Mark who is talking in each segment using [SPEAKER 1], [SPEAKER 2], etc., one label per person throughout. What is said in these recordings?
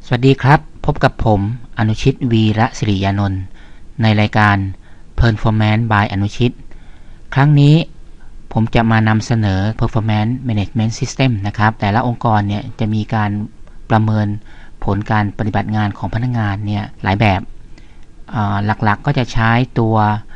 [SPEAKER 1] สวัสดีครับพบกับผมอนุชิตวีระศิริยานนท์ในรายการ Performance by อนุชิตครั้งนี้ผมจะมานำเสนอ Performance Management System นะครับแต่ละองค์กรเนี่ยจะมีการประเมินผลการปฏิบัติงานของพนักงานเนี่ยหลายแบบหลักๆก็จะใช้ตัว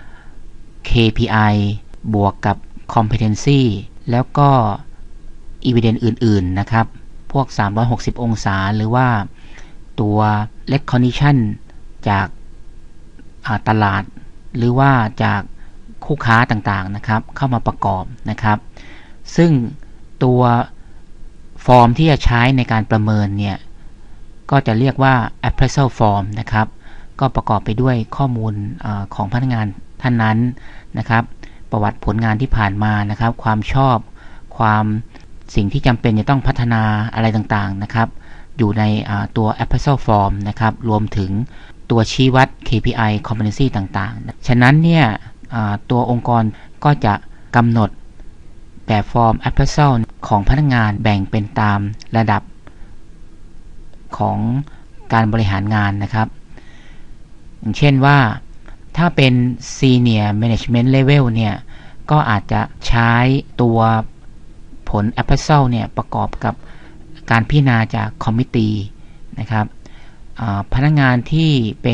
[SPEAKER 1] KPI บวกกับ Competency แล้วก็ Evidence อื่นๆนะครับพวก360องศาหรือว่าตัว recognition จากตลาดหรือว่าจากคู่ค้าต่างๆนะครับเข้ามาประกอบนะครับซึ่งตัวฟอร์มที่จะใช้ในการประเมินเนี่ยก็จะเรียกว่า appraisal form นะครับก็ประกอบไปด้วยข้อมูลของพนักงานท่านนั้นนะครับประวัติผลงานที่ผ่านมานะครับความชอบความสิ่งที่จำเป็นจะต้องพัฒนาอะไรต่างๆนะครับอยู่ในตัว appraisal form นะครับรวมถึงตัวชี้วัด KPI competency ต่างๆฉะนั้นเนี่ยตัวองค์กรก็จะกำหนดแบบฟอร์ม appraisal ของพนักงานแบ่งเป็นตามระดับของการบริหารงานนะครับอย่างเช่นว่าถ้าเป็น senior management level เนี่ยก็อาจจะใช้ตัวผล appraisal เนี่ยประกอบกับการพิจารณาจาก committee นะครับพนักงานที่เป็น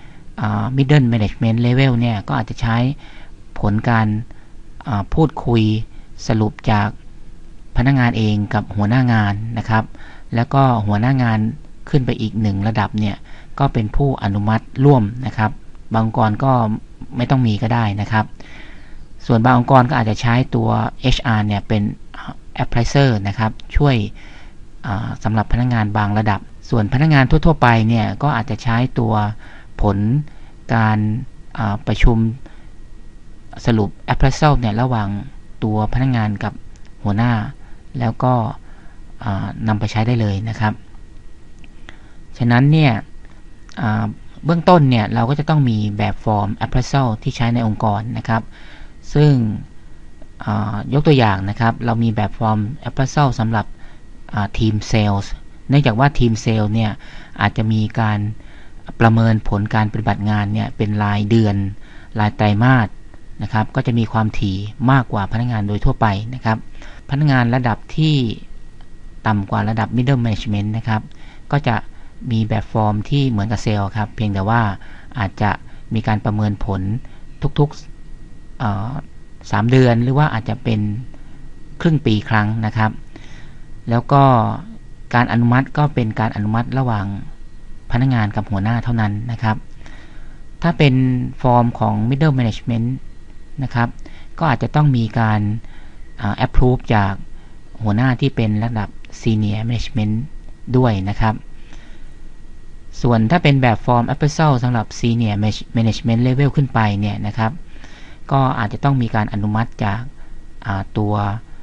[SPEAKER 1] middle management level เนี่ยก็อาจจะใช้ผลการพูดคุยสรุปจากพนักงานเองกับหัวหน้างานนะครับแล้วก็หัวหน้างานขึ้นไปอีกหนึ่งระดับเนี่ยก็เป็นผู้อนุมัติร่วมนะครับบางองค์กรก็ไม่ต้องมีก็ได้นะครับส่วนบางองค์กรก็อาจจะใช้ตัว HR เนี่ยเป็น appraiser นะครับช่วยสำหรับพนักงานบางระดับส่วนพนักงานทั่วๆไปเนี่ยก็อาจจะใช้ตัวผลการประชุมสรุป appraisal เนี่ยระหว่างตัวพนักงานกับหัวหน้าแล้วก็นำไปใช้ได้เลยนะครับฉะนั้นเนี่ยเบื้องต้นเนี่ยเราก็จะต้องมีแบบฟอร์ม appraisal ที่ใช้ในองค์กรนะครับซึ่งยกตัวอย่างนะครับเรามีแบบฟอร์ม appraisal สำหรับทีมเซลส์เนื่องจากว่าทีมเซลส์เนี่ยอาจจะมีการประเมินผลการปฏิบัติงานเนี่ยเป็นรายเดือนรายไตรมาสนะครับก็จะมีความถี่มากกว่าพนักงานโดยทั่วไปนะครับพนักงานระดับที่ต่ำกว่าระดับ middle management นะครับก็จะมีแบบฟอร์มที่เหมือนกับเซลล์ครับเพียงแต่ว่าอาจจะมีการประเมินผลทุกๆ3 เดือนหรือว่าอาจจะเป็นครึ่งปีครั้งนะครับแล้วก็การอนุมัติก็เป็นการอนุมัติระหว่างพนักงานกับหัวหน้าเท่านั้นนะครับถ้าเป็นฟอร์มของ middle management นะครับก็อาจจะต้องมีการapprove จากหัวหน้าที่เป็นระดับ senior management ด้วยนะครับส่วนถ้าเป็นแบบฟอร์ม appraisal สำหรับ senior management level ขึ้นไปเนี่ยนะครับก็อาจจะต้องมีการอนุมัติจากตัว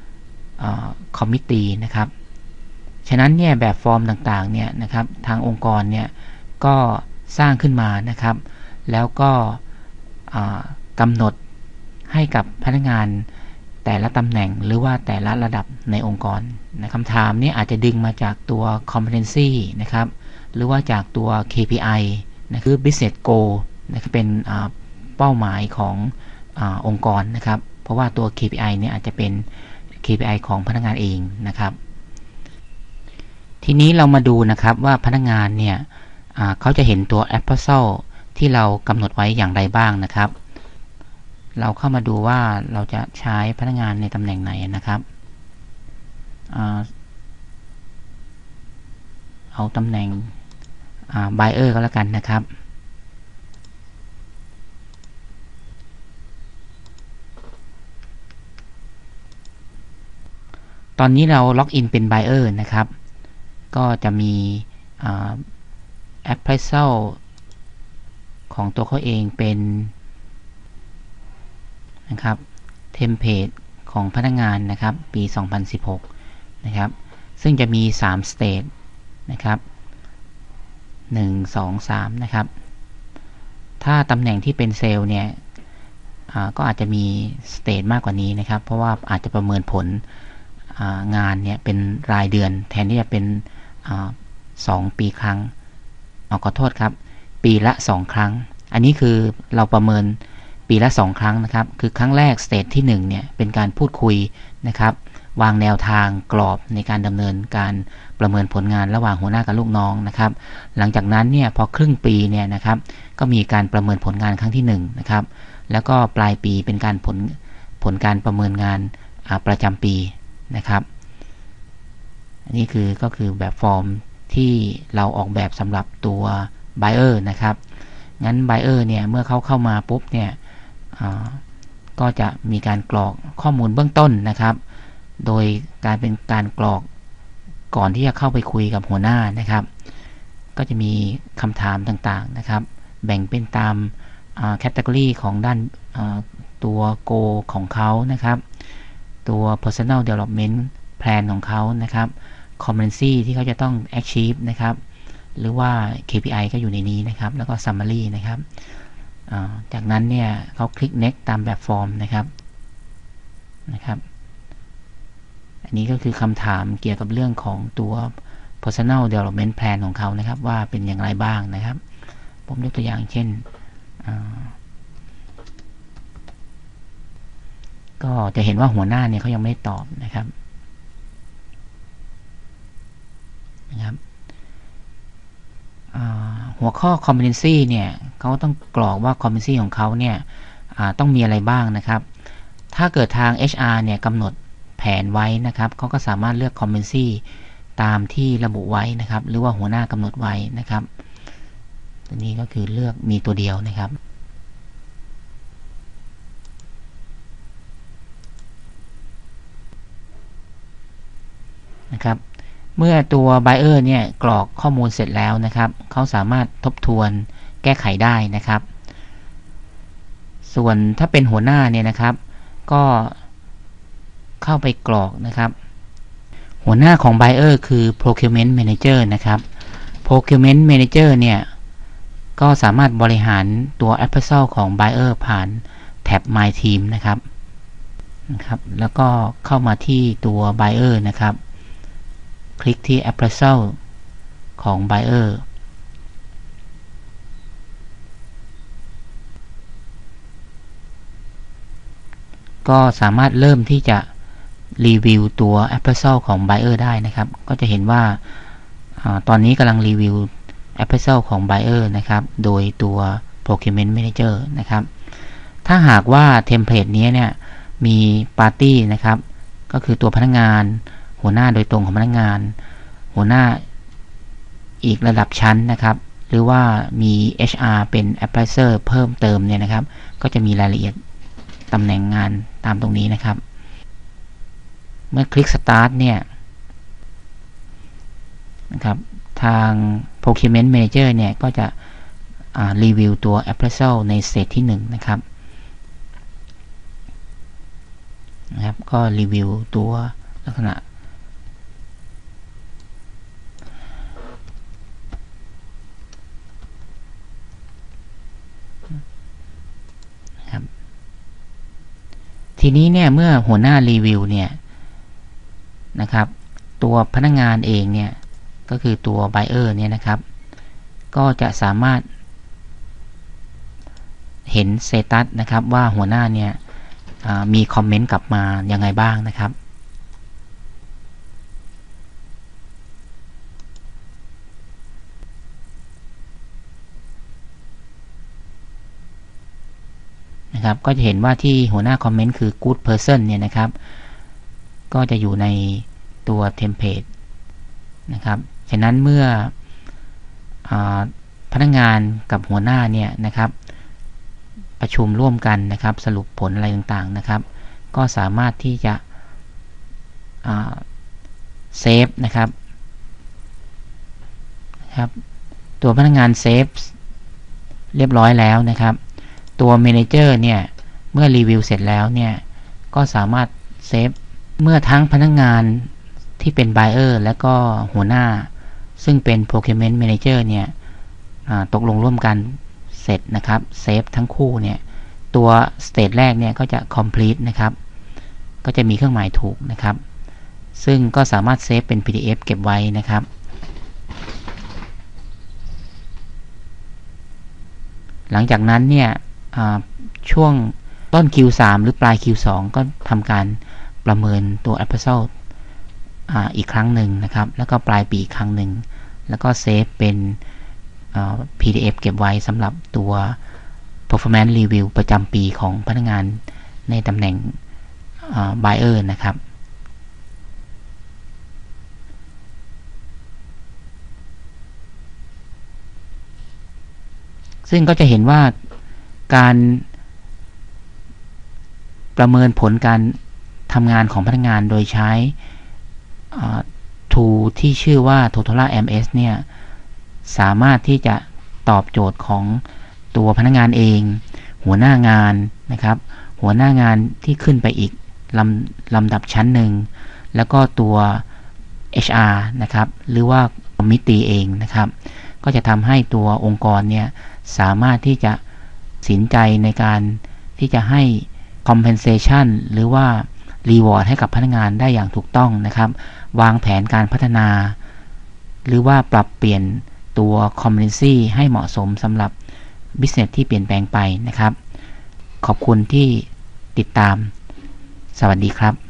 [SPEAKER 1] committee นะครับฉะนั้นเนี่ยแบบฟอร์มต่างๆเนี่ยนะครับทางองค์กรเนี่ยก็สร้างขึ้นมานะครับแล้วก็กำหนดให้กับพนักงานแต่ละตำแหน่งหรือว่าแต่ละระดับในองค์กรนะคำถามนี้อาจจะดึงมาจากตัว competency นะครับหรือว่าจากตัว KPI นะคือ business goal นะเป็นเป้าหมายขององค์กรนะครับเพราะว่าตัว KPI เนี่ยอาจจะเป็น KPI ของพนักงานเองนะครับทีนี้เรามาดูนะครับว่าพนักงานเนี่ยเขาจะเห็นตัว appraisal ที่เรากำหนดไว้อย่างไรบ้างนะครับเราเข้ามาดูว่าเราจะใช้พนักงานในตำแหน่งไหนนะครับเอาตำแหน่งbuyer ก็แล้วกันนะครับตอนนี้เราล็อกอินเป็น buyer นะครับก็จะมีappraisal ของตัวเขาเองเป็นนะครับเทมเพลตของพนักงานนะครับปี2016นะครับซึ่งจะมี3 stage นะครับ1 2 3นะครับถ้าตำแหน่งที่เป็นเซลล์เนี่ยก็อาจจะมี stage มากกว่านี้นะครับเพราะว่าอาจจะประเมินผลงานเนี่ยเป็นรายเดือนแทนที่จะเป็น2 ปีครั้งขอโทษครับปีละ2ครั้งอันนี้คือเราประเมินปีละ2ครั้งนะครับคือครั้งแรกสเตจที่1เนี่ยเป็นการพูดคุยนะครับวางแนวทางกรอบในการดำเนินการประเมินผลงานระหว่างหัวหน้ากับลูกน้องนะครับหลังจากนั้นเนี่ยพอครึ่งปีเนี่ยนะครับก็มีการประเมินผลงานครั้งที่1นะครับแล้วก็ปลายปีเป็นการผลการประเมินงานประจำปีนะครับอันนี้ก็คือแบบฟอร์มที่เราออกแบบสำหรับตัว buyer นะครับงั้น buyer เนี่ยเมื่อเขาเข้ามาปุ๊บเนี่ยก็จะมีการกรอกข้อมูลเบื้องต้นนะครับโดยการเป็นการกรอกก่อนที่จะเข้าไปคุยกับหัวหน้านะครับก็จะมีคำถามต่างๆนะครับแบ่งเป็นตามแคตตากรีของด้านตัว goal ของเขานะครับตัว personal development plan ของเขานะครับ competency ที่เขาจะต้อง achieve นะครับหรือว่า KPI ก็อยู่ในนี้นะครับแล้วก็ summary นะครับจากนั้นเนี่ยเขาคลิก next ตามแบบฟอร์มนะครับอันนี้ก็คือคำถามเกี่ยวกับเรื่องของตัว personal development plan ของเขานะครับว่าเป็นอย่างไรบ้างนะครับผมยกตัวอย่างเช่นก็จะเห็นว่าหัวหน้าเนี่ยเขายังไม่ตอบนะครับหัวข้อ competency เนี่ยเขาต้องกรอกว่า competency ของเขาเนี่ยต้องมีอะไรบ้างนะครับถ้าเกิดทาง HR เนี่ยกำหนดแผนไว้นะครับเขาก็สามารถเลือก competency ตามที่ระบุไว้นะครับหรือว่าหัวหน้ากำหนดไว้นะครับตัวนี้ก็คือเลือกมีตัวเดียวนะครับเมื่อตัว buyer เนี่ยกรอกข้อมูลเสร็จแล้วนะครับเขาสามารถทบทวนแก้ไขได้นะครับส่วนถ้าเป็นหัวหน้าเนี่ยนะครับก็เข้าไปกรอกนะครับหัวหน้าของ buyer คือ procurement manager นะครับ procurement manager เนี่ยก็สามารถบริหารตัว appraisal ของ buyer ผ่านแท็บ my team นะครับแล้วก็เข้ามาที่ตัว buyer นะครับคลิกที่ appraisal ของ buyer ก็สามารถเริ่มที่จะรีวิวตัว appraisal ของ buyer ได้นะครับก็จะเห็นว่าตอนนี้กำลังรีวิว appraisal ของ buyer นะครับโดยตัว procurement manager นะครับถ้าหากว่าเทมเพลตนี้เนี่ยมี party นะครับก็คือตัวพนักงานหัวหน้าโดยตรงของพนักงานหัวหน้าอีกระดับชั้นนะครับหรือว่ามี HR เป็น appraiser เพิ่มเติมเนี่ยนะครับก็จะมีรายละเอียดตำแหน่งงานตามตรงนี้นะครับเมื่อคลิก start เนี่ยนะครับทาง procurement manager เนี่ยก็จะรีวิวตัว appraisal ในสเตจที่1นะครับก็รีวิวตัวลักษณะทีนี้เนี่ยเมื่อหัวหน้ารีวิวเนี่ยนะครับตัวพนักงานเองเนี่ยก็คือตัว buyer เนี่ยนะครับก็จะสามารถเห็นสเตตัสนะครับว่าหัวหน้าเนี่ยมีคอมเมนต์กลับมายังไงบ้างนะครับก็จะเห็นว่าที่หัวหน้าคอมเมนต์คือ good person เนี่ยนะครับก็จะอยู่ในตัวเทมเพลตนะครับฉะนั้นเมื่อพนักงานกับหัวหน้าเนี่ยนะครับประชุมร่วมกันนะครับสรุปผลอะไรต่างๆนะครับก็สามารถที่จะเซฟนะครับตัวพนักงานเซฟเรียบร้อยแล้วนะครับตัวเมเนเจอร์เนี่ยเมื่อรีวิวเสร็จแล้วเนี่ยก็สามารถเซฟเมื่อทั้งพนักงานที่เป็น buyer และก็หัวหน้าซึ่งเป็น procurement manager เนี่ยตกลงร่วมกันเสร็จนะครับเซฟทั้งคู่เนี่ยตัวสเตจแรกเนี่ยก็จะ complete นะครับก็จะมีเครื่องหมายถูกนะครับซึ่งก็สามารถเซฟเป็น PDF เก็บไว้นะครับหลังจากนั้นเนี่ยช่วงต้น Q3 หรือปลาย Q2 ก็ทำการประเมินตัว Appraisal อีกครั้งหนึ่งนะครับแล้วก็ปลายปีอีกครั้งหนึ่งแล้วก็เซฟเป็นPDF เก็บไว้สำหรับตัว performance review ประจำปีของพนักงานในตำแหน่งbuyer นะครับซึ่งก็จะเห็นว่าการประเมินผลการทำงานของพนักงานโดยใช้tool ที่ชื่อว่า Totola MS เนี่ยสามารถที่จะตอบโจทย์ของตัวพนักงานเองหัวหน้างานนะครับหัวหน้างานที่ขึ้นไปอีกลำดับชั้นหนึ่งแล้วก็ตัว HR นะครับหรือว่าคอมมิตตี้เองนะครับก็จะทำให้ตัวองค์กรเนี่ยสามารถที่จะตัดสินใจในการที่จะให้ compensation หรือว่า reward ให้กับพนักงานได้อย่างถูกต้องนะครับวางแผนการพัฒนาหรือว่าปรับเปลี่ยนตัว competency ให้เหมาะสมสำหรับ business ที่เปลี่ยนแปลงไปนะครับขอบคุณที่ติดตามสวัสดีครับ